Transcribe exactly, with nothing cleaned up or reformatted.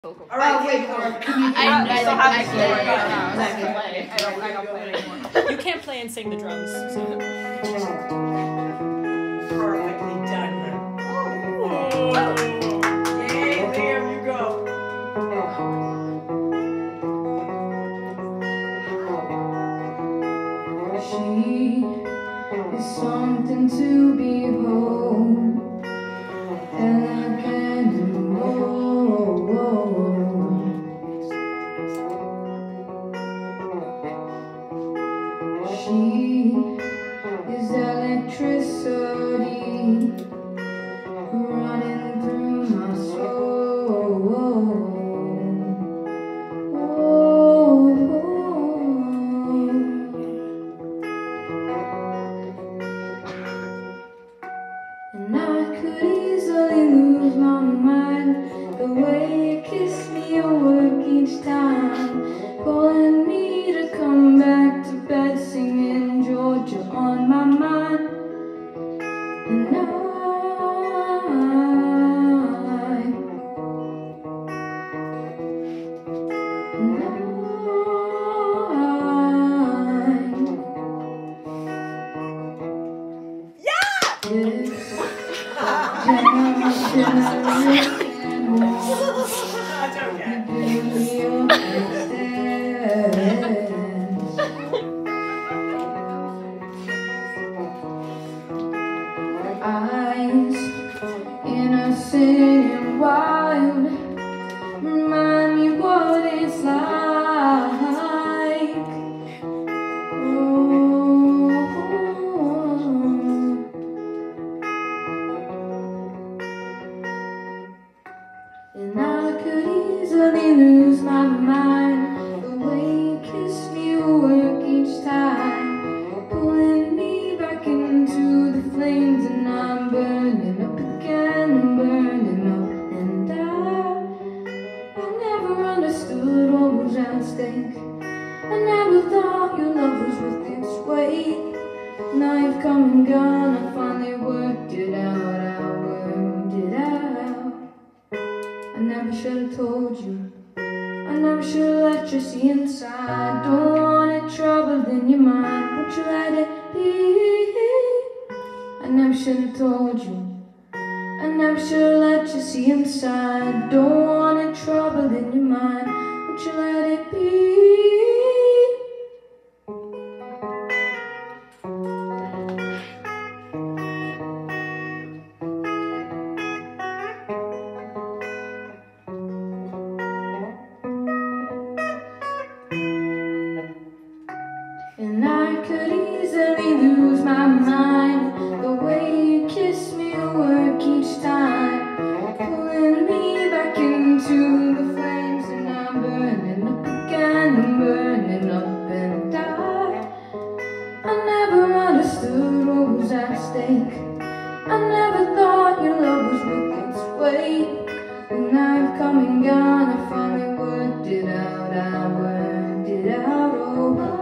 Cool, cool. All right, wait for I, I, I still I, have I, to I, play. I don't, I don't play it anymore. You can't play and sing the drums. So. Perfectly done. Oh. Yay, there you go. She is something to behold, elegant and bold. She is electricity running through my soul. And I could easily lose my mind. The way you kiss me, you work each time, calling me to come back to bed, singing Georgia on my mind. And I, and I, this That's okay. Eyes, innocent and wild, remind me what it's like. Oh, and I could easily lose my mind. The way you kiss me will work each time, pulling me back into the flames, and I'm burning up again, burning up. And I, I never understood what was at stake. I never thought your love was worth its weight. Now you've come and gone, I finally worked it out, I worked it out. I never should have told you, I never should have let you see inside. Don't want it troubled in your mind, won't you let it be? I never should have told you, I never should have let you see inside. Don't want it troubled in your mind, won't you let it be? And I could easily lose my mind. The way you kiss me will work each time, pulling me back into the flames, and I'm burning up again, I'm burning up. And I, I never understood what was at stake. I never thought your love was worth its weight. And I've come and gone, I finally worked it out, I worked it out. Oh,